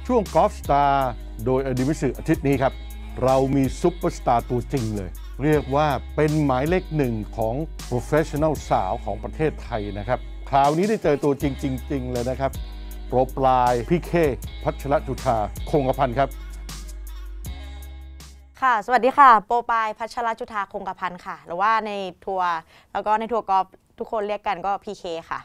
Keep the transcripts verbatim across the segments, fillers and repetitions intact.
ช่วงกอล์ฟสตาร์โดยอดิมิสึอาทิตย์นี้ครับเรามีซุปเปอร์สตาร์ตัวจริงเลยเรียกว่าเป็นหมายเลขหนึ่งของโปรเฟชชั่นอลสาวของประเทศไทยนะครับคราวนี้ได้เจอตัวจริงจริงๆเลยนะครับโปรปลายพี่เคพัชรจุฑาคงกระพันครับค่ะสวัสดีค่ะโปรปลายพัชรจุฑาคงกระพันค่ะหรือว่าในทัวร์แล้วก็ในทัวร์กอล์ฟทุกคนเรียกกันก็พีเคค่ะ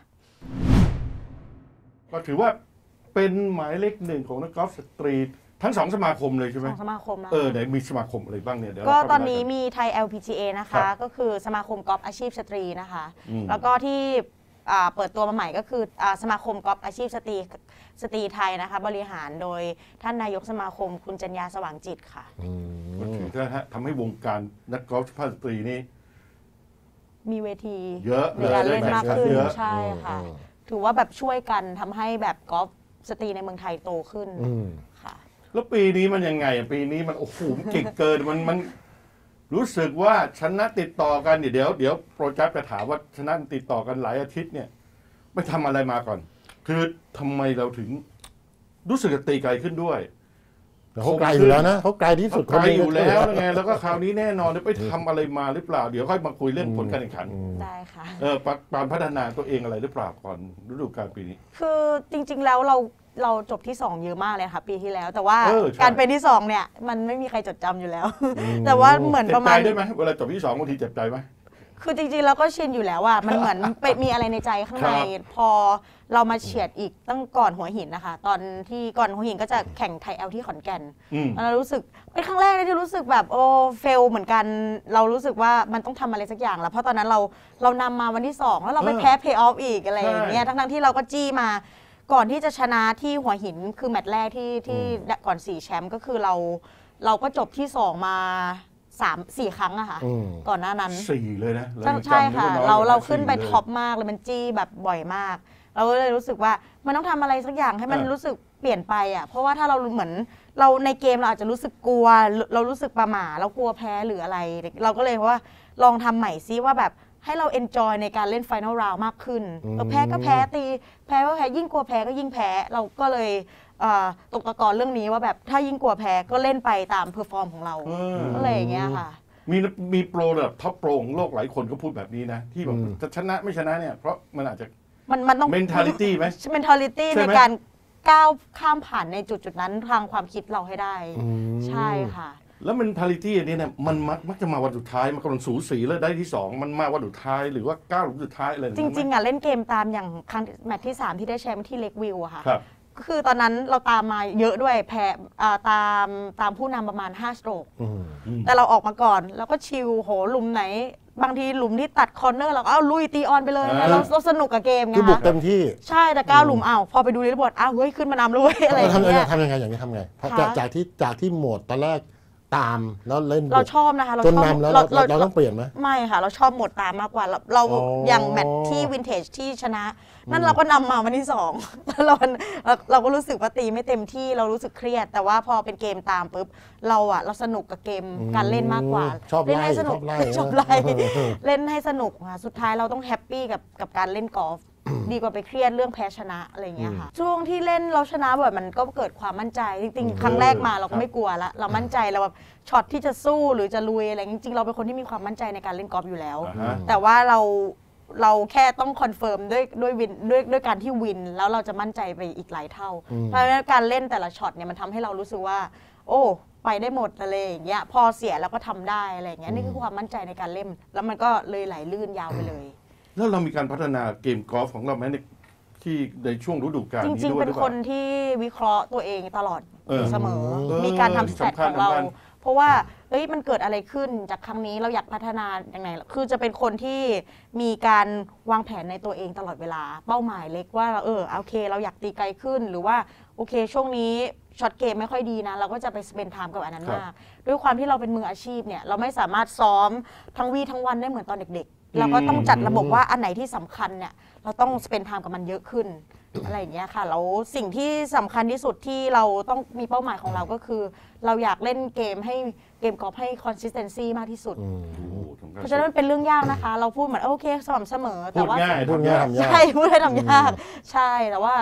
ก็ถือว่าเป็นหมายเลขหนึ่งของนักกอล์ฟสตรีททั้งสองสมาคมเลยใช่ไหมสองสมาคมนะเออไหนมีสมาคมอะไรบ้างเนี่ยเดี๋ยวก็ตอนนี้มีไทย แอล พี จี เอ นะคะก็คือสมาคมกอล์ฟอาชีพสตรีนะคะแล้วก็ที่เปิดตัวมาใหม่ก็คือสมาคมกอล์ฟอาชีพสตรีสตรีไทยนะคะบริหารโดยท่านนายกสมาคมคุณจัญญาสว่างจิตค่ะก็ถือว่าทำให้วงการนักกอล์ฟสุภาพสตรีนี่มีเวทีเยอะในการเล่นมากขึ้นใช่ค่ะถือว่าแบบช่วยกันทำให้แบบกอล์ฟสตรีในเมืองไทยโตขึ้นค่ะแล้วปีนี้มันยังไงปีนี้มันโอ้โหเก่งเกินมันมันรู้สึกว่าชนะติดต่อกันเดี๋ยวเดี๋ยวโปรเจกต์จะถามว่าชนะติดต่อกันหลายอาทิตย์เนี่ยไม่ทำอะไรมาก่อนคือทำไมเราถึงรู้สึกจะตีไกลขึ้นด้วยเขาไกลอยู่แล้วนะเขาไกลที่สุดไกลอยู่แล้วไงแล้วก็คราวนี้แน่นอนไปทำอะไรมาหรือเปล่าเดี๋ยวค่อยมาคุยเรื่องผลการแข่งขันได้ค่ะเออการพัฒนาตัวเองอะไรหรือเปล่าก่อนฤดูกาลปีนี้คือจริงๆแล้วเราเราจบที่สองเยอะมากเลยค่ะปีที่แล้วแต่ว่าการเป็นที่สองเนี่ยมันไม่มีใครจดจำอยู่แล้วแต่ว่าเหมือนประมาณเจ็บใจได้ไหมเวลาจบที่สองบางทีเจ็บใจไหมคือจริงๆเราก็ชินอยู่แล้วอ่ะมันเหมือนไปมีอะไรในใจข้างในพอเรามาเฉียดอีกตั้งก่อนหัวหินนะคะตอนที่ก่อนหัวหินก็จะแข่งไทยแอลที่ขอนแก่นเรารู้สึกเป็นครั้งแรกที่รู้สึกแบบโอ้เฟลเหมือนกันเรารู้สึกว่ามันต้องทำอะไรสักอย่างแล้วเพราะตอนนั้นเราเรานำมาวันที่สองแล้วเราไปแพ้เพย์ออฟอีกอะไรอย่างเงี้ยทั้งๆที่เราก็จี้มาก่อนที่จะชนะที่หัวหินคือแมตช์แรกที่ที่ก่อนสี่แชมป์ก็คือเราเราก็จบที่สองมาสามสี่ครั้งอะค่ะก่อนหน้านั้นสี่เลยนะใช่ค่ะเราเราขึ้นไปท็อปมากเลยมันจี้แบบบ่อยมากเราก็เลยรู้สึกว่ามันต้องทำอะไรสักอย่างให้มันรู้สึกเปลี่ยนไปอะเพราะว่าถ้าเราเหมือนเราในเกมเราอาจจะรู้สึกกลัวเรารู้สึกประหม่าเรากลัวแพ้หรืออะไรเราก็เลยว่าลองทำใหม่ซิว่าแบบให้เราเอนจอยในการเล่นไฟนอลราวด์มากขึ้นแพ้ก็แพ้ตีแพ้ก็แพ้ยิ่งกลัวแพ้ก็ยิ่งแพ้เราก็เลยตกตะกอนเรื่องนี้ว่าแบบถ้ายิ่งกลัวแพ้ก็เล่นไปตามเพอร์ฟอร์มของเราก็เลยอย่างเงี้ยค่ะมีมีโปรแบบท็อปโปรของโลกหลายคนก็พูดแบบนี้นะที่แบบจะชนะไม่ชนะเนี่ยเพราะมันอาจจะมันมันต้อง mentality ไหม mentality ในการก้าวข้ามผ่านในจุดจุดนั้นทางความคิดเราให้ได้ใช่ค่ะแล้ว mentality อันนี้เนี่ยมันมักมักจะมาวันสุดท้ายมันกำลังสูสีแล้วได้ที่สองมันมาวันสุดท้ายหรือว่าก้าวหลุมสุดท้ายอะไรจริงๆอ่ะเล่นเกมตามอย่างครั้งแมตช์ที่สามที่ได้แชมป์ที่เล็กวิวอะค่ะครับก็คือตอนนั้นเราตามมาเยอะด้วยแพ้ตามตามผู้นำประมาณห้าสโตรกแต่เราออกมาก่อนแล้วก็ชิลโหหลุมไหนบางทีหลุมที่ตัดคอร์เนอร์เราก็เอาลุยตีออนไปเลยนะเราเราสนุกกับเกมไงคือบุกเต็มที่ใช่แต่ก้าวหลุมอ้าวพอไปดูในรีพอร์ตอ้าวเฮ้ยขึ้นมานำเลยอะไรอย่างเงี้ยทำยังไงอย่างนี้ทำไงจากจากที่จากที่โหมดตอนแรกตามแล้วเล่นเราชอบนะคะเราจนนำแล้วเราเราต้องเปลี่ยนไหมไม่ค่ะเราชอบโหมดตามมากกว่าเราอย่างแมตช์ที่วินเทจที่ชนะนั่นเราก็นำมาวันที่สองแล้วเราเราก็รู้สึกว่าตีไม่เต็มที่เรารู้สึกเครียดแต่ว่าพอเป็นเกมตามปุ๊บเราอะเราสนุกกับเกมการเล่นมากกว่าเล่นให้สนุกชอบไล่เล่นให้สนุกค่ะสุดท้ายเราต้องแฮปปี้กับกับการเล่นกอล์ฟดีกว่าไปเครียดเรื่องแพ้ชนะอะไรอย่างเงี้ยค่ะช่วงที่เล่นเราชนะบ่อยมันก็เกิดความมั่นใจจริงๆครั้งแรกมาเราก็ไม่กลัวละเรามั่นใจเราแบบช็อตที่จะสู้หรือจะลุยอะไรจริงๆเราเป็นคนที่มีความมั่นใจในการเล่นกอล์ฟอยู่แล้วแต่ว่าเราเราแค่ต้องคอนเฟิร์มด้วยด้วยวินด้วยด้วยการที่วินแล้วเราจะมั่นใจไปอีกหลายเท่าเพราะฉะนั้นการเล่นแต่ละช็อตเนี่ยมันทำให้เรารู้สึกว่าโอ้ไปได้หมดอะไรอย่างเงี้ยพอเสียแล้วก็ทำได้อะไรอย่างเงี้ยนี่คือความมั่นใจในการเล่นแล้วมันก็เลยไหลลื่นยาวไปเลยแล้วเรามีการพัฒนาเกมกอล์ฟของเราไหมในที่ในช่วงฤดูกาลนี้ด้วยจริงๆเป็นคนที่วิเคราะห์ตัวเองตลอดเสมอมีการทำสแตทของเราเพราะว่าเอ้ยมันเกิดอะไรขึ้นจากครั้งนี้เราอยากพัฒนาอย่างไรคือจะเป็นคนที่มีการวางแผนในตัวเองตลอดเวลาเป้าหมายเล็กว่าเออโอเคเราอยากตีไกลขึ้นหรือว่าโอเคช่วงนี้ช็อตเกมไม่ค่อยดีนะเราก็จะไปสเปนไทม์กับอันนั้นมากด้วยความที่เราเป็นมืออาชีพเนี่ยเราไม่สามารถซ้อมทั้งวี่ทั้งวันได้เหมือนตอนเด็กๆเราก็ต้องจัดระบบว่าอันไหนที่สำคัญเนี่ยเราต้องสเปนไทม์กับมันเยอะขึ้นอะไรอย่างเงี้ยค่ะแล้วสิ่งที่สำคัญที่สุดที่เราต้องมีเป้าหมายของเราก็คือเราอยากเล่นเกมให้เกมกอล์ฟให้ consistency มากที่สุดเพราะฉะนั้นเป็นเรื่องยากนะคะเราพูดเหมือนโอเคสม่ำเสมอแต่ว่าพูดง่ายทำยากใช่พูดให้ทำยากใช่แต่ว่า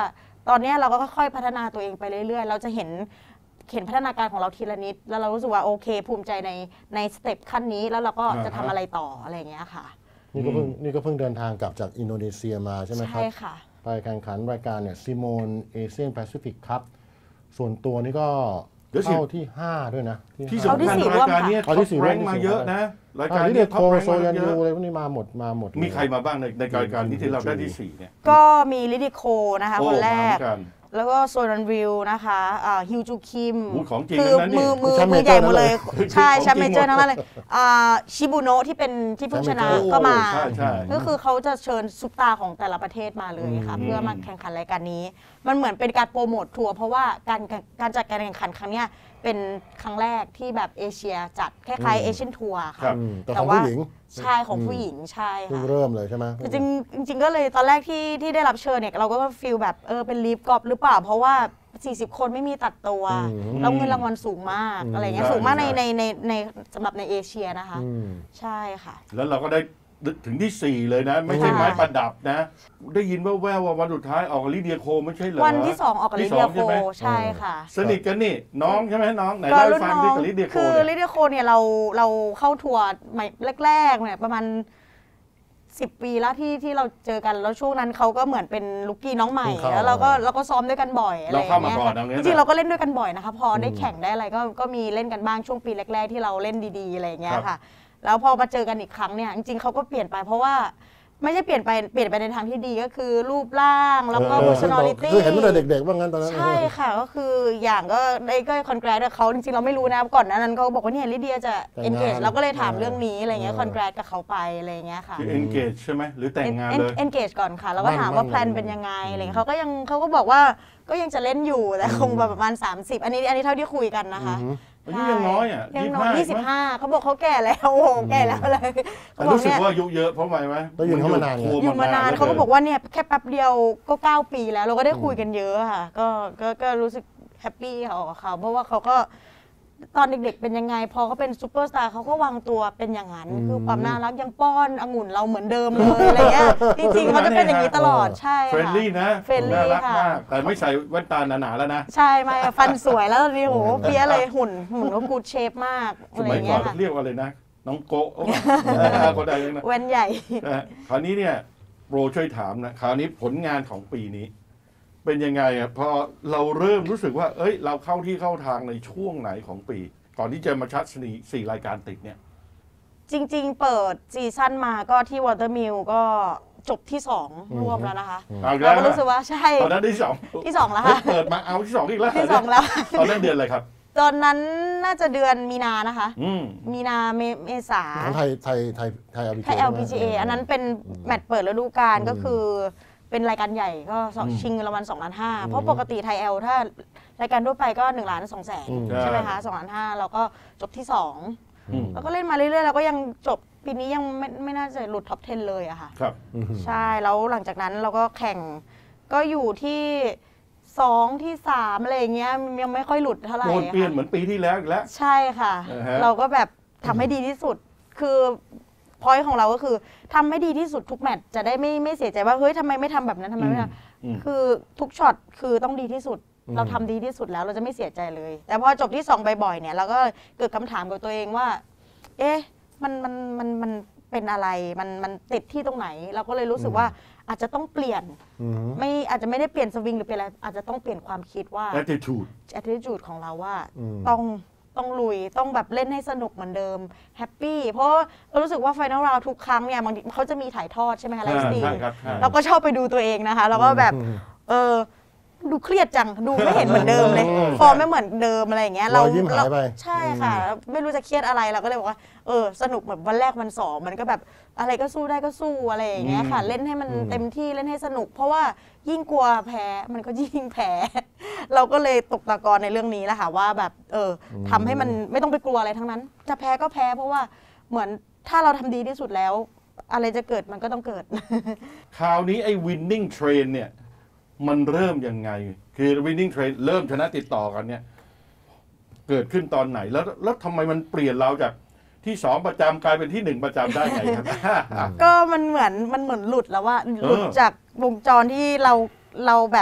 ตอนนี้เราก็ค่อยๆพัฒนาตัวเองไปเรื่อยๆเราจะเห็นเห็นพัฒนาการของเราทีละนิดแล้วเรารู้สึกว่าโอเคภูมิใจในในสเต็ปขั้นนี้แล้วเราก็จะทำอะไรต่ออะไรอย่างเงี้ยค่ะนี่ก็เพิ่งนี่ก็เพิ่งเดินทางกลับจากอินโดนีเซียมาใช่ไหมครับใช่ค่ะไปแข่งขันรายการเนี่ยซิโมนเอเชียนแปซิฟิกคัพส่วนตัวนี่ก็เข้าที่ห้าด้วยนะที่สำคัญรายการนี้ท็อปแรงมาเยอะนะรายการนี้ท็อปแรงมาเยอะอะไรพวกนี้มาหมดมาหมดมีใครมาบ้างในในรายการนี้ที่เราได้ที่สี่เนี่ยก็มีลิดิโคนะคะคนแรกแล้วก็โซนันวิลนะคะฮิวจูคิมคือมือมือมือใหญ่หมดเลยใช่แชมป์เมเจอร์ทั้งนั้นเลยชิบุโนะที่เป็นที่ผู้ชนะก็มาก็คือเขาจะเชิญซุปตาของแต่ละประเทศมาเลยค่ะเพื่อมาแข่งขันรายการนี้มันเหมือนเป็นการโปรโมททัวร์เพราะว่าการการจัดการแข่งขันครั้งนี้เป็นครั้งแรกที่แบบเอเชียจัดคล้ายๆเอเชียนทัวร์ค่ะแต่ว่าใช่ของผู้หญิงใช่ค่ะเริ่มเลยใช่ไหมจริงจริงก็เลยตอนแรกที่ที่ได้รับเชิญเนี่ยเราก็ฟีลแบบเออเป็นลีฟกอล์ฟหรือเปล่าเพราะว่าสี่สิบคนไม่มีตัดตัวแล้วเงินรางวัลสูงมากอะไรเงี้ยสูงมากในในในในสำหรับในเอเชียนะคะใช่ค่ะแล้วเราก็ได้ถึงที่สี่เลยนะไม่ใช่ไม้ประดับนะได้ยินว่าแววว่าวันสุดท้ายออกกับลิเดียโคไม่ใช่เหรอวันที่สองออกกับลิเดียโคใช่ค่ะสนิทกันนี่น้องใช่ไหมน้องไหนเล่าให้ฟังดิกับลิเดียโคคือลิเดียโคเนี่ยเราเราเข้าทัวร์ใหม่แรกๆเนี่ยประมาณสิบปีแล้วที่ที่เราเจอกันแล้วช่วงนั้นเขาก็เหมือนเป็นลูกกี้น้องใหม่แล้วเราก็เราก็ซ้อมด้วยกันบ่อยอะไรอย่างเงี้ยจริงๆเราก็เล่นด้วยกันบ่อยนะคะพอได้แข่งได้อะไรก็ก็มีเล่นกันบ้างช่วงปีแรกๆที่เราเล่นดีๆอะไรอย่างเงี้ยค่ะแล้วพอมาเจอกันอีกครั้งเนี่ยจริงๆเขาก็เปลี่ยนไปเพราะว่าไม่ใช่เปลี่ยนไปเปลี่ยนไปในทางที่ดีก็คือรูปร่างแล้วก็ personality คือเห็นตั้งแต่เด็กๆว่างั้นตอนนั้นใช่ค่ะก็คืออย่างก็ได้ก็คอนแกรสกับเขาจริงๆเราไม่รู้นะก่อนนั้นเขาบอกว่าเนี่ยลิเดียจะ engage เราก็เลยถามเรื่องนี้อะไรเงี้ยคอนแกรสกับเขาไปอะไรเงี้ยค่ะคือ engage ใช่ไหมหรือแต่งงานเลย engage ก่อนค่ะแล้วก็ถามว่าแพลนเป็นยังไงอะไรเงี้ยเขาก็ยังเขาก็บอกว่าก็ยังจะเล่นอยู่แต่คงประมาณสามสิบอันนี้อันนี้เท่าที่คุยกันนะคะอายุยังน้อยอ่ะยังน้อยยี่สิบห้าเขาบอกเขาแก่แล้วโอ้โหแก่แล้วเลยเขารู้สึกว่าอายุเยอะเพราะอะไรไหมก็อยู่มานานอยู่มานานเขาก็บอกว่าเนี่ยแค่แป๊บเดียวก็เก้าปีแล้วเราก็ได้คุยกันเยอะค่ะก็ก็ก็รู้สึกแฮปปี้เขากับเขาเพราะว่าเขาก็ตอนเด็กๆเป็นยังไงพอเขาเป็นซูเปอร์สตาร์เขาก็วางตัวเป็นอย่างนั้นคือความน่ารักยังป้อนองุ่นเราเหมือนเดิมเลยอะไรเงี้ยจริงๆเขาจะเป็นอย่างนี้ตลอดใช่ค่ะเฟรนลี่นะเฟรนลี่ค่ะแต่ไม่ใส่แว่นตาหนาๆแล้วนะใช่ไม่ฟันสวยแล้วนี่โหเปี้ยเลยหุ่นหุ่นก็กูดเชฟมากสมัยก่อนเรียกว่าอะไรนะน้องโกะคนใดนะแว่นใหญ่คราวนี้เนี่ยโปรช่วยถามนะคราวนี้ผลงานของปีนี้เป็นยังไงอ่ะพอเราเริ่มรู้สึกว่าเอ้ยเราเข้าที่เข้าทางในช่วงไหนของปีก่อนที่จะมาชัดสี่สี่รายการติดเนี่ยจริงๆเปิดซีซั่นมาก็ที่วอเตอร์มิลก็จบที่สองรวมแล้วนะคะเราก็รู้สึกว่าใช่ตอนนั้นที่สองที่สองแล้วค่ะเปิดมาเอาที่สองอีกแล้วที่สองแล้วตอนนั้นเดือนอะไรครับตอนนั้นน่าจะเดือนมีนานะคะมีนาเมษาไทยไทยไทยไทยแอล พี จี เอ อันนั้นเป็นแมตช์เปิดฤดูกาลก็คือเป็นรายการใหญ่ก็ชิงเงินรางวัลสองล้านห้าเพราะปกติไทยแอลถ้ารายการทั่วไปก็หนึ่งล้านสองแสนใช่ไหมคะสองล้านห้าเราก็จบที่สองแล้วก็เล่นมาเรื่อยๆเราก็ยังจบปีนี้ยังไม่ไม่น่าจะหลุดท็อปสิบเลยอะค่ะครับใช่แล้วหลังจากนั้นเราก็แข่งก็อยู่ที่สองที่สามอะไรอย่างเงี้ยยังไม่ค่อยหลุดเท่าไหร่โดนเปลี่ยนเหมือนปีที่แล้วอีกแล้วใช่ค่ะเราก็แบบทำให้ดีที่สุดคือพอยต์ของเราก็คือทำให้ดีที่สุดทุกแมตช์จะได้ไม่ไม่เสียใจว่าเฮ้ยทำไมไม่ทำแบบนั้นทำไมไม่ทำคือทุกช็อตคือต้องดีที่สุดเราทำดีที่สุดแล้วเราจะไม่เสียใจเลยแต่พอจบที่สองบ่อยๆเนี่ยเราก็เกิดคำถามกับตัวเองว่าเอ๊ะมันมันมันมันเป็นอะไรมันมันติดที่ตรงไหนเราก็เลยรู้สึกว่าอาจจะต้องเปลี่ยนไม่อาจจะไม่ได้เปลี่ยนสวิงหรือเป็นอะไรอาจจะต้องเปลี่ยนความคิดว่า attitude attitude ของเราว่าต้องต้องลุยต้องแบบเล่นให้สนุกเหมือนเดิมแฮปปี้เพราะเรารู้สึกว่าไฟนอลราวทุกครั้งเนี่ยบางทีเขาจะมีถ่ายทอดใช่ไหมคะไลฟ์สตรีมเราก็ชอบไปดูตัวเองนะคะแล้วก็แบบเออดูเครียดจังดูไม่เห็นเหมือนเดิมเลยฟอร์มไม่เหมือนเดิมอะไรอย่างเงี้ยเรายิ้มหายไปใช่ค่ะไม่รู้จะเครียดอะไรเราก็เลยบอกว่าเออสนุกแบบวันแรกวันสองมันก็แบบอะไรก็สู้ได้ก็สู้อะไรอย่างเงี้ยค่ะเล่นให้มันเต็มที่เล่นให้สนุกเพราะว่ายิ่งกลัวแพ้มันก็ยิ่งแพ้เราก็เลยตกตะกอนในเรื่องนี้แหละค่ะว่าแบบเออทำให้มันไม่ต้องไปกลัวอะไรทั้งนั้นจะแพ้ก็แพ้เพราะว่าเหมือนถ้าเราทำดีที่สุดแล้วอะไรจะเกิดมันก็ต้องเกิดคราวนี้ไอ้ winning train เนี่ยมันเริ่มยังไงคือ winning train เริ่มชนะติดต่อกันเนี่ยเกิดขึ้นตอนไหนแล้วแล้วทำไมมันเปลี่ยนเราจากที่สองประจำกลายเป็นที่หนึ่งประจำได้ไงครับก็มันเหมือนมันเหมือนหลุดแล้วว่าหลุดจากวงจรที่เราเราแบบ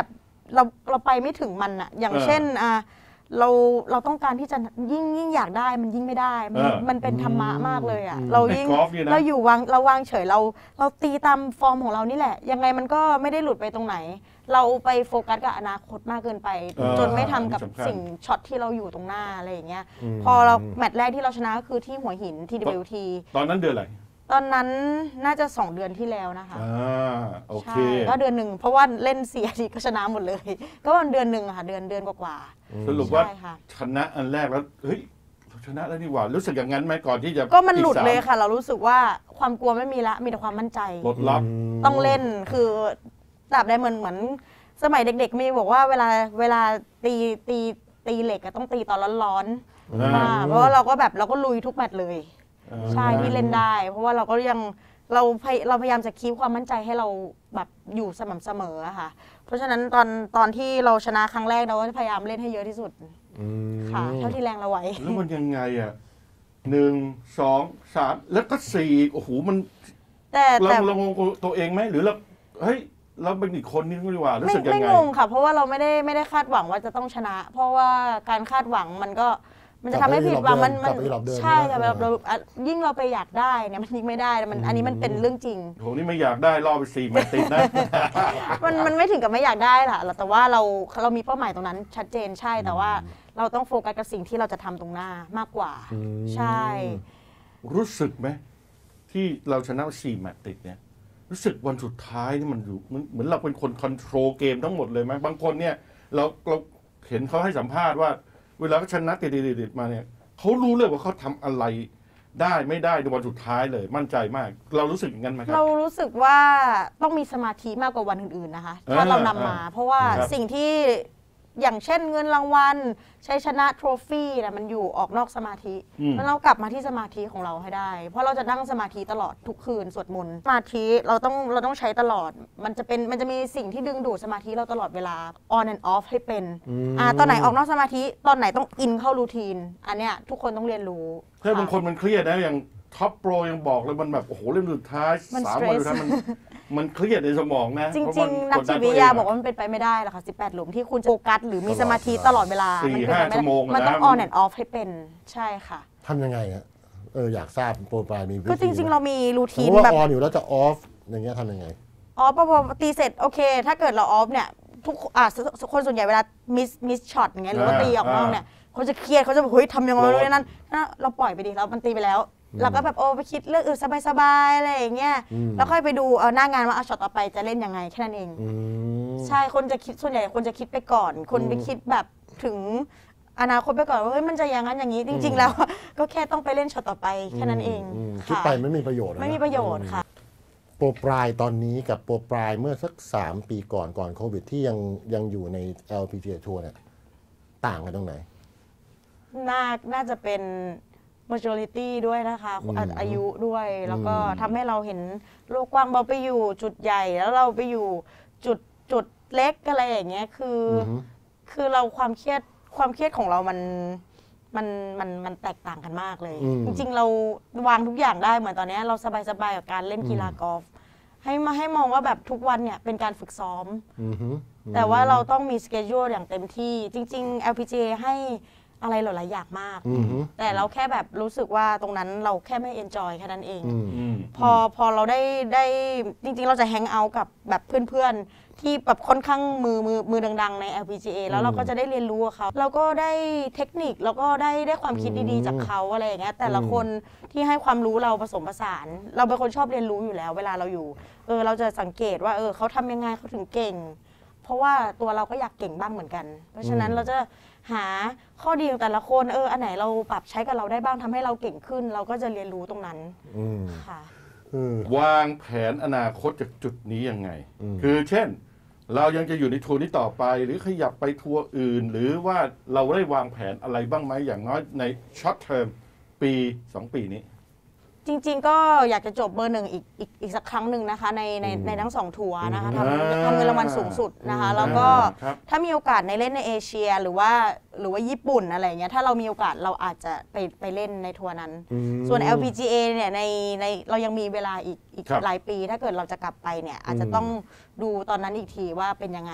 เราเราไปไม่ถึงมันอะอย่างเช่นอ่าเราเราต้องการที่จะยิ่งยิ่งอยากได้มันยิ่งไม่ได้มันมันเป็นธรรมะมากเลยอะเรายิ่งเราอยู่วางเราวางเฉยเราเราตีตามฟอร์มของเรานี่แหละยังไงมันก็ไม่ได้หลุดไปตรงไหนเราไปโฟกัสกับอนาคตมากเกินไปจนไม่ทำกับสิ่งช็อตที่เราอยู่ตรงหน้าอะไรอย่างเงี้ยพอเราแมตช์แรกที่เราชนะก็คือที่หัวหิน ที ดับเบิลยู ทีตอนนั้นเดือนอะไรตอนนั้นน่าจะสองเดือนที่แล้วนะคะอ่าโอเคก็เดือนหนึ่งเพราะว่าเล่นเสียทีก็ชนะหมดเลยก็วันเดือนหนึ่งค่ะเดือนเดือนกว่าสรุปว่าชนะอันแรกแล้วเฮ้ยชนะแล้วนี่หว่ารู้สึกอย่างนั้นไหมก่อนที่จะก็มันหลุดเลยค่ะเรารู้สึกว่าความกลัวไม่มีละมีแต่ความมั่นใจลดล็อกต้องเล่นคือตราบใดเหมือนเหมือนสมัยเด็กๆมีบอกว่าเวลาเวลาตีตีตีเหล็กต้องตีตอนร้อนๆเพราะว่าเราก็แบบเราก็ลุยทุกแมตช์เลยใช่ที่เล่นได้เพราะว่าเราก็ยังเราเราพยายามจะคีปความมั่นใจให้เราแบบอยู่สม่ำเสมอค่ะเพราะฉะนั้นตอนตอนที่เราชนะครั้งแรกเราก็พยายามเล่นให้เยอะที่สุดค่ะเท่าที่แรงเราไหวแล้วมันยังไงอ่ะหนึ่งสองสามแล้วก็สี่โอ้โหมันแต่เราเรางงตัวเองไหมหรือเราเฮ้ยเราเป็นอีกคนนึงดีกว่ารู้สึกยังไงไม่งงค่ะเพราะว่าเราไม่ได้ไม่ได้คาดหวังว่าจะต้องชนะเพราะว่าการคาดหวังมันก็มันจะทำให้ผิดหวังมันมันใช่ค่ะแบบเรายิ่งเราไปอยากได้เนี่ยมันยิ่งไม่ได้มันอันนี้มันเป็นเรื่องจริงโหนี่ไม่อยากได้รอไปสี่แมตช์ติดนะมันมันไม่ถึงกับไม่อยากได้ล่ะแต่ว่าเราเรามีเป้าหมายตรงนั้นชัดเจนใช่แต่ว่าเราต้องโฟกัสกับสิ่งที่เราจะทำตรงหน้ามากกว่าใช่รู้สึกไหมที่เราชนะสี่แมตช์ติดเนี่ยรู้สึกวันสุดท้ายนี่มันอยู่เหมือนเราเป็นคนคอนโทรลเกมทั้งหมดเลยไหมบางคนเนี่ยเราเราเห็นเขาให้สัมภาษณ์ว่าเวลาเขาชนะติดๆมาเนี่ยเขารู้เลยว่าเขาทำอะไรได้ไม่ได้ในวันสุดท้ายเลยมั่นใจมากเรารู้สึกอย่างนั้นไหมครับเรารู้สึกว่าต้องมีสมาธิมากกว่าวันอื่นๆนะคะถ้าเรานำมาเพราะว่าสิ่งที่อย่างเช่นเงินรางวัลชัยชนะโทรฟี่นะมันอยู่ออกนอกสมาธิแล้วเรากลับมาที่สมาธิของเราให้ได้เพราะเราจะนั่งสมาธิตลอดทุกคืนสวดมนต์สมาธิเราต้องเราต้องใช้ตลอดมันจะเป็นมันจะมีสิ่งที่ดึงดูดสมาธิเราตลอดเวลา on and off ให้เป็นอ่าตอนไหนออกนอกสมาธิตอนไหนต้องอินเข้ารูทีนอันเนี้ยทุกคนต้องเรียนรู้ถ้าบางคนมันเครียดนะอย่างท็อปโปรยังบอกเลยมันแบบโอ้โหเล่มสุดท้ายสามวันสุดท้ายมันมันเครียดในสมองนะจริงๆนักจิตวิทยาบอกว่ามันเป็นไปไม่ได้หรอกค่ะสิบแปดหลุมที่คุณจะโฟกัสหรือมีสมาธิตลอดเวลาสี่ห้าชั่วโมงมันต้อง on and off ให้เป็นใช่ค่ะทำยังไงฮะเอออยากทราบโปรไฟล์มีคือจริงๆเรามีรูทีนแบบออนอยู่แล้วจะออฟอย่างเงี้ยทำยังไงออฟพอตีเสร็จโอเคถ้าเกิดเราออฟเนี่ยทุกอ่าคนส่วนใหญ่เวลามิสมิสช็อตอย่างเงี้ยหรือว่าตีออกนอกเนี่ยเขาจะเครียดเขาจะแบบเฮ้ยทำยังไงเลยนั่นเราปล่อยไปดิเรามันตีไปแล้วเราก็แบบโอ้ไปคิดเรื่องอื่นสบายๆอะไรอย่างเงี้ยแล้วค่อยไปดูเอาหน้างานว่าเอาช็อตต่อไปจะเล่นยังไงแค่นั้นเองใช่คนจะคิดส่วนใหญ่คนจะคิดไปก่อนคนไปคิดแบบถึงอนาคตไปก่อนว่าเฮ้ยมันจะอย่างนั้นอย่างนี้จริงๆแล้วก็แค่ต้องไปเล่นช็อตต่อไปแค่นั้นเองคิดไปไม่มีประโยชน์ไม่มีประโยชน์ค่ะโปรปลายตอนนี้กับโปรปลายเมื่อสักสามปีก่อนก่อนโควิดที่ยังยังอยู่ใน แอล พี จี เอ ทัวร์เนี่ยต่างกันตรงไหนน่าน่าจะเป็นmajority ด้วยนะคะอายุด้วยแล้วก็ทำให้เราเห็นโลกกว้างเราไปอยู่จุดใหญ่แล้วเราไปอยู่จุดจุดเล็กอะไรอย่างเงี้ยคือคือเราความเครียดความเครียดของเรามันมันมันมันแตกต่างกันมากเลยจริงๆเราวางทุกอย่างได้เหมือนตอนนี้เราสบายๆกับการเล่นกีฬากอล์ฟให้มาให้มองว่าแบบทุกวันเนี่ยเป็นการฝึกซ้อมแต่ว่าเราต้องมีสเกจ u อย่างเต็มที่จริงๆ แอล พี จี เอ ให้อะไรหลายๆอย่างมากแต่เราแค่แบบรู้สึกว่าตรงนั้นเราแค่ไม่เอนจอยแค่นั้นเองพอพอเราได้ได้จริงๆเราจะแฮงเอาท์กับแบบเพื่อนๆที่แบบค่อนข้างมือมือมือดังๆใน แอล พี จี เอ แล้วเราก็จะได้เรียนรู้กับเขาเราก็ได้เทคนิคแล้วก็ได้ได้ความคิดดีๆจากเขาอะไรอย่างเงี้ยแต่ละคนที่ให้ความรู้เราผสมผสานเราเป็นคนชอบเรียนรู้อยู่แล้วเวลาเราอยู่เออเราจะสังเกตว่าเออเขาทำยังไงเขาถึงเก่งเพราะว่าตัวเราก็อยากเก่งบ้างเหมือนกันเพราะฉะนั้นเราจะหาข้อดีของแต่ละคนเอออันไหนเราปรับใช้กับเราได้บ้างทำให้เราเก่งขึ้นเราก็จะเรียนรู้ตรงนั้นค่ะวางแผนอนาคตจากจุดนี้ยังไงคือเช่นเรายังจะอยู่ในทัวร์นี้ต่อไปหรือขยับไปทัวร์อื่นหรือว่าเราได้วางแผนอะไรบ้างไหมอย่างน้อยในช็อตเทอมปีสองปีนี้จริงๆก็อยากจะจบเบอร์หนึ่งอีกอีกอีกสักครั้งหนึ่งนะคะในในในทั้งสองทัวร์นะคะทำทำเงินรางวัลสูงสุดนะคะแล้วก็ถ้ามีโอกาสในเล่นในเอเชียหรือว่าหรือว่าญี่ปุ่นอะไรเงี้ยถ้าเรามีโอกาสเราอาจจะไปไปเล่นในทัวร์นั้นส่วน แอล พี จี เอ เนี่ยในในเรายังมีเวลาอีกอีกหลายปีถ้าเกิดเราจะกลับไปเนี่ยอาจจะต้องดูตอนนั้นอีกทีว่าเป็นยังไง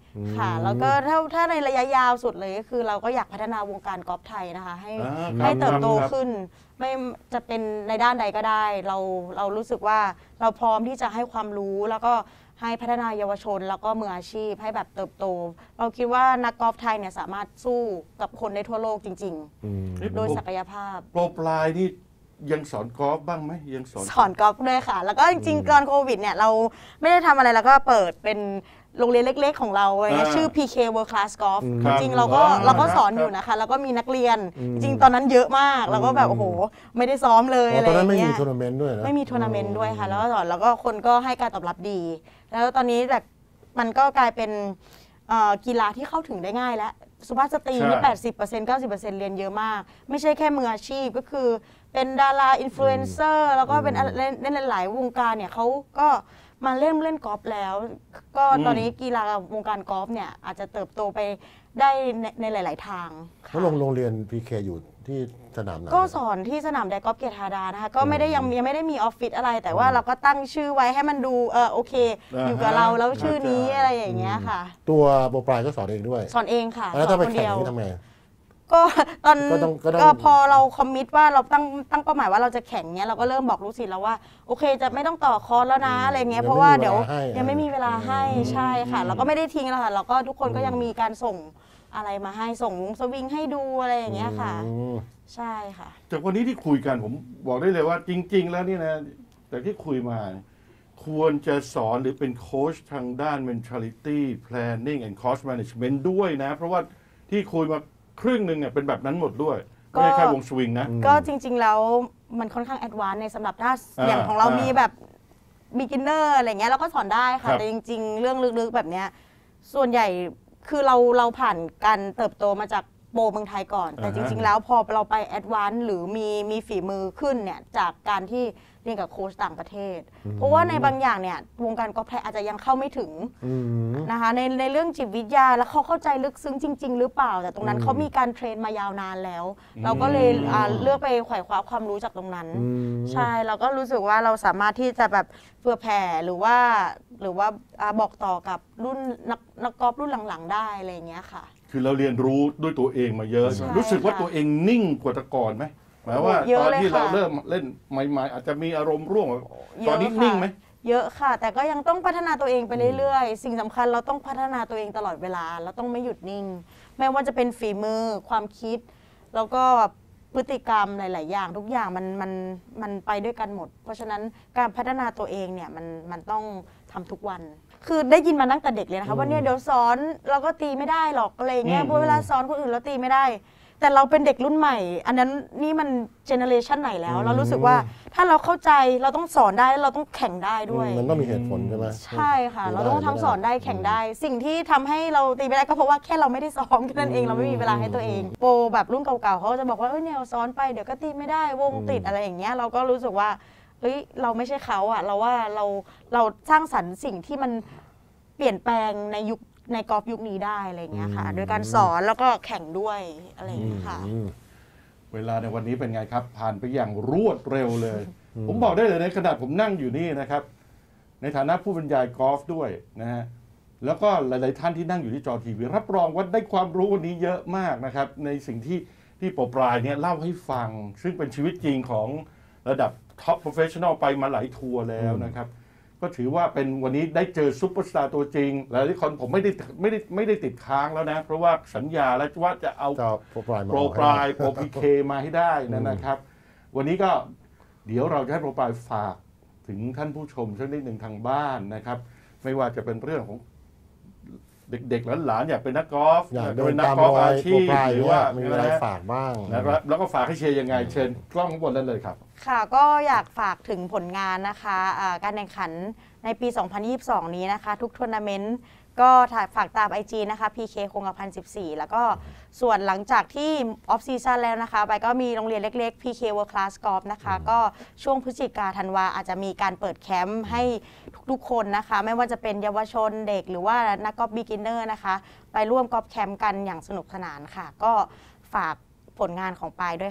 ค่ะแล้วก็ถ้าถ้าในระยะยาวสุดเลยก็คือเราก็อยากพัฒนาวงการกอล์ฟไทยนะคะให้ให้เติบโตขึ้นไม่จะเป็นในด้านใดก็ได้เราเรารู้สึกว่าเราพร้อมที่จะให้ความรู้แล้วก็ให้พัฒนาเยาวชนแล้วก็มืออาชีพให้แบบเติบโตเราคิดว่านักกอล์ฟไทยเนี่ยสามารถสู้กับคนในทั่วโลกจริงๆโดยศักยภาพโปรปลายนี่ยังสอนกอล์ฟบ้างไหมยังสอนสอนกอล์ฟด้วยค่ะแล้วก็จริงๆก่อนโควิดเนี่ยเราไม่ได้ทำอะไรแล้วก็เปิดเป็นโรงเรียนเล็กๆของเราชื่อ พี เค World Class Golf จริงๆเราก็เราก็สอนอยู่นะคะแล้วก็มีนักเรียนจริงตอนนั้นเยอะมากแล้วก็แบบโอ้โหไม่ได้ซ้อมเลยอะไรอย่างเงี้ยตอนนั้นไม่มีทัวร์นาเมนต์ด้วยนะไม่มีทัวร์นาเมนต์ด้วยค่ะแล้วก็สอนแล้วก็คนก็ให้การตอบรับดี แล้วตอนนี้แบบมันก็กลายเป็นกีฬาที่เข้าถึงได้ง่ายแล้วสุภาพสตรีนี่ แปดสิบเปอร์เซ็นต์ เก้าสิบเปอร์เซ็นต์ เรียนเยอะมากไม่ใช่แค่มืออาชีพก็คือเป็นดาราอินฟลูเอนเซอร์แล้วก็เป็นเล่นหลายวงการเนี่ยเขาก็มาเล่นเล่นกอล์ฟแล้วก็ตอนนี้กีฬาวงการกอล์ฟเนี่ยอาจจะเติบโตไปได้ในในหลาย ๆ ทางแล้วโรงเรียน พี เค อยู่ที่สนามไหนก็สอนที่สนามไดกอล์ฟเกียรติธาดานะคะก็ไม่ได้ยังยังไม่ได้มีออฟฟิศอะไรแต่ว่าเราก็ตั้งชื่อไว้ให้มันดูเออโอเคอยู่กับเราแล้วชื่อนี้อะไรอย่างเงี้ยค่ะตัวโปรปลายก็สอนเองด้วยสอนเองค่ะแล้วถ้าไปแข่งนี่ทำไงก็ตอนก็พอเราคอมมิตว่าเราตั้งตั้งเป้าหมายว่าเราจะแข่งเนี้ยเราก็เริ่มบอกลูกศิษย์แล้วว่าโอเคจะไม่ต้องต่อคอร์สแล้วนะอะไรเงี้ยเพราะว่าเดี๋ยวยังไม่มีเวลาให้ใช่ค่ะเราก็ไม่ได้ทิ้งแล้วค่ะเราก็ทุกคนก็ยังมีการส่งอะไรมาให้ส่งสวิงให้ดูอะไรอย่างเงี้ยค่ะใช่ค่ะจากวันนี้ที่คุยกันผมบอกได้เลยว่าจริงๆแล้วนี่นะแต่ที่คุยมาควรจะสอนหรือเป็นโค้ชทางด้าน mentality planning and cost management ด้วยนะเพราะว่าที่คุยมาครึ่งหนึ่งเนี่ยเป็นแบบนั้นหมดด้วยไม่ใช่แค่วงสวิงนะก็จริงๆแล้วมันค่อนข้างแอดวานซ์ในสำหรับถ้าอย่างของเรามีแบบ beginner อะไรเงี้ยเราก็สอนได้ค่ะแต่จริงๆเรื่องลึกๆแบบเนี้ยส่วนใหญ่คือเราเราผ่านการเติบโตมาจากโปรเมืองไทยก่อนแต่จริงๆแล้วพอเราไปแอดวานซ์หรือมีมีฝีมือขึ้นเนี่ยจากการที่เรียนกับโค้ชต่างประเทศเพราะว่าในบางอย่างเนี่ยวงการกอล์ฟไทยอาจจะยังเข้าไม่ถึงนะคะในในเรื่องจิตวิทยาแล้วเขาเข้าใจลึกซึ้งจริงๆหรือเปล่าแต่ตรงนั้นเขามีการเทรนมายาวนานแล้วเราก็เลยเลือกไปไขว่คว้าความรู้จากตรงนั้นใช่เราก็รู้สึกว่าเราสามารถที่จะแบบเผื่อแผ่หรือว่าหรือว่าบอกต่อกับรุ่นนักนักกอล์ฟรุ่นหลังๆได้อะไรอย่างเงี้ยค่ะคือเราเรียนรู้ด้วยตัวเองมาเยอะรู้สึกว่าตัวเองนิ่งกว่าแต่ก่อนไหมหมายว่าตอนที่เราเริ่มเล่นใหม่ๆอาจจะมีอารมณ์ร่วงตอนนี้นิ่งไหมเยอะค่ะแต่ก็ยังต้องพัฒนาตัวเองไปเรื่อยๆสิ่งสำคัญเราต้องพัฒนาตัวเองตลอดเวลาเราต้องไม่หยุดนิ่งไม่ว่าจะเป็นฝีมือความคิดแล้วก็พฤติกรรมหลายๆอย่างทุกอย่างมันมันมันไปด้วยกันหมดเพราะฉะนั้นการพัฒนาตัวเองเนี่ยมันมันต้องทำทุกวันคือได้ยินมาตั้งแต่เด็กเลยนะคะว่าเนี่ยเดี๋ยวสอนเราก็ตีไม่ได้หรอกอะไรเงี้ยเพราะเวลาสอนคนอื่นเราตีไม่ได้แต่เราเป็นเด็กรุ่นใหม่อันนั้นนี่มันเจเนอเรชันไหนแล้วเรารู้สึกว่าถ้าเราเข้าใจเราต้องสอนได้เราต้องแข่งได้ด้วยมันต้องมีเหตุผลใช่ไหมใช่ค่ะเราต้องทั้งสอนได้แข่งได้สิ่งที่ทำให้เราตีไม่ได้ก็เพราะว่าแค่เราไม่ได้ซ้อมแค่นั้นเองเราไม่มีเวลาให้ตัวเองโปรแบบรุ่นเก่าๆเขาจะบอกว่าเออเนี่ยซ้อนไปเดี๋ยวก็ตีไม่ได้วงติดอะไรอย่างเงี้ยเราก็รู้สึกว่าเฮ้ยเราไม่ใช่เขาอะเราว่าเราเราสร้างสรรค์สิ่งที่มันเปลี่ยนแปลงในยุคในกอล์ฟยุคนี้ได้อะไรอย่างเงี้ยค่ะโดยการสอนแล้วก็แข่งด้วยอะไรอย่างเงี้ยค่ะเวลาในวันนี้เป็นไงครับผ่านไปอย่างรวดเร็วเลย ผมบอกได้เลยในขณะผมนั่งอยู่นี่นะครับในฐานะผู้บรรยายกอล์ฟด้วยนะฮะแล้วก็หลายๆท่านที่นั่งอยู่ที่จอทีวีรับรองว่าได้ความรู้วันนี้เยอะมากนะครับในสิ่งที่ที่โปรปลายเนี่ยเล่าให้ฟังซึ่งเป็นชีวิตจริงของระดับท็อปโปรเฟชชั่นอลไปมาหลายทัวร์แล้วนะครับก็ถือว่าเป็นวันนี้ได้เจอซุปเปอร์สตาร์ตัวจริงหลายคนผมไม่ได้ไม่ได้ไม่ได้ติดค้างแล้วนะเพราะว่าสัญญาแล้วว่าจะเอาโปรปลายโปรปลายโปรพีเคมาให้ได้นะครับวันนี้ก็เดี๋ยวเราจะให้โปรปลายฝากถึงท่านผู้ชมสักนิดหนึ่งทางบ้านนะครับไม่ว่าจะเป็นเรื่องของเด็กๆหลานๆอยากเป็นนักกอล์ฟอยากเป็นนักกอล์ฟอาชีพหรือว่ามีอะไรฝากบ้างนะครับแล้วก็ฝากให้เชียร์ยังไงเชิญกล้องข้างบนนั่นเลยครับค่ะก็อยากฝากถึงผลงานนะคะการแข่งขันในปีสองพันยี่สิบสองนี้นะคะทุกทัวร์นาเมนต์ก็ฝากตาม ไอ จี นะคะ พี เค คงกระพันสิบสี่แล้วก็ส่วนหลังจากที่ออฟซีซั่นแล้วนะคะไปก็มีโรงเรียนเล็กๆ พี เค World Class Golf นะคะก็ช่วงพฤศจิกาธันวาอาจจะมีการเปิดแคมป์ให้ทุกๆคนนะคะไม่ว่าจะเป็นเยาวชนเด็กหรือว่านักกอล์ฟบิ๊กเนอร์นะคะไปร่วมกอล์ฟแคมป์กันอย่างสนุกสนานค่ะก็ฝากผลงานของปายด้วยค่ะ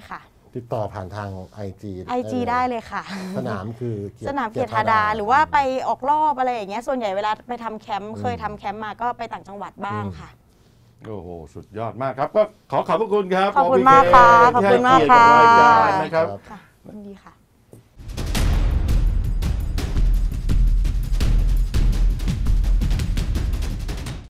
ติดต่อผ่านทาง ไอ จีไอจีได้เลยค่ะสนามคือสนามเกียรติธาดาหรือว่าไปออกรอบอะไรอย่างเงี้ยส่วนใหญ่เวลาไปทำแคมป์เคยทำแคมป์มาก็ไปต่างจังหวัดบ้างค่ะโอ้โหสุดยอดมากครับก็ขอขอบพระคุณครับขอบคุณมากค่ะขอบคุณมากค่ะที่ให้เกียรติกับรายการนะครับค่ะยินดีค่ะ